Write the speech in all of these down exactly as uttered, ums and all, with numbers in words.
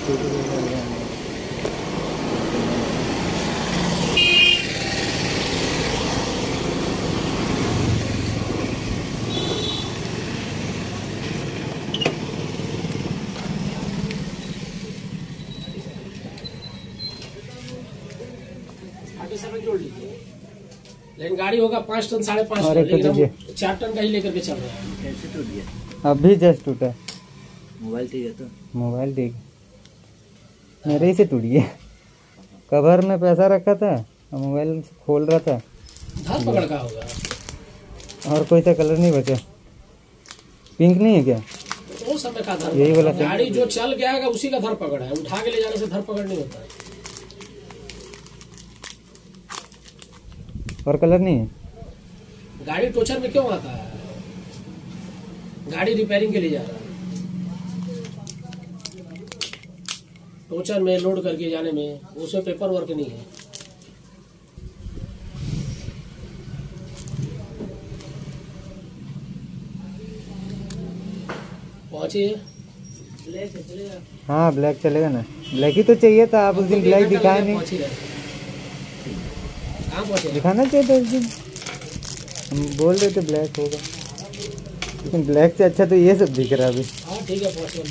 जोड़ लीजिए, लेकिन गाड़ी होगा पाँच टन साढ़े पाँच टन, लेकिन हम चार टन का ही लेकर के चल रहे हैं। कैसे टूट गया? अभी जस्ट टूटा। मोबाइल ठीक है तो? मोबाइल ठीक मेरे ही से टूट गया। कवर में पैसा रखा था, मोबाइल खोल रहा था। धर पकड़ का होगा। और कोई सा कलर नहीं बचा? पिंक नहीं है क्या? तो समय का धर, यही वाला गाड़ी जो चल गया है उसी का धर पकड़ है, उठा के ले जाने से धर पकड़ नहीं होता है। और कलर नहीं है? गाड़ी टोचर में क्यों आता है? गाड़ी रिपेयरिंग के लिए जा रहा है, टोचर में लोड करके जाने में, उसमें पेपर वर्क नहीं है। पहुंचिए। ब्लैक चलेगा? हाँ ब्लैक चलेगा ना, ब्लैक ही तो चाहिए था। आप उस दिन ब्लैक दिखाया नहीं। दिखाना चाहिए था उस दिन, हम बोल रहे थे ब्लैक होगा, लेकिन ब्लैक से अच्छा तो ये सब दिख रहा है अभी। हाँ ठीक है, पहुंच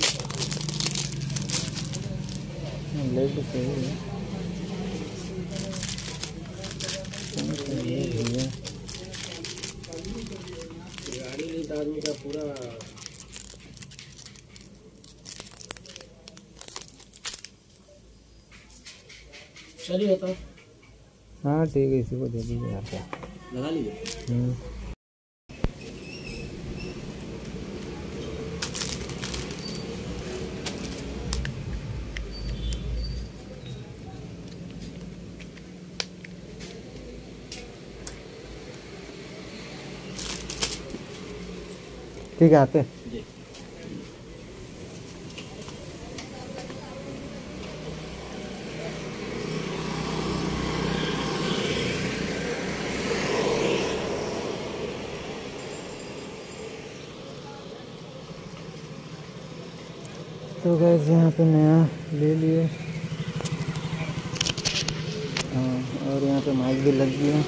ब्लैक तो सही है। गाड़ी ली तो आदमी का पूरा चलिए होता। हाँ ठीक है, इसी को दे दीजिए आप, लगा लीजिए। ठीक है आते। तो गैस यहाँ पे नया ले लिए। हाँ और यहाँ पे माइक भी लग गया।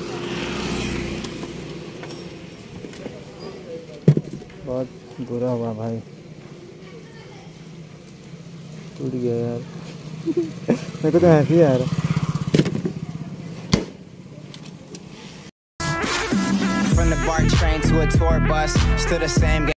बहुत बुरा हुआ भाई, टूट गया यार। मेरे को तो हंसी आ रहा। From the BART train to a tour bus, still the same.